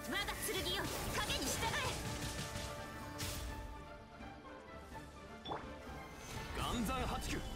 我が剣よ影に従え。 岩山八九。